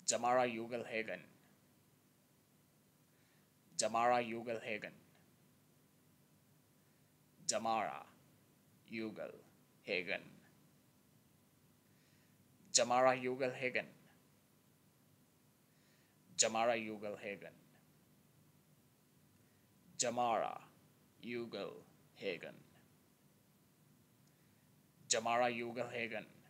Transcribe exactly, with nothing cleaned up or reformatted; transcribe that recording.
Jamara Ugelhagen, Jamara Ugelhagen, Jamara Ugelhagen, Jamara Ugelhagen, Jamara Ugelhagen, Jamara Ugelhagen, Jamara Ugelhagen,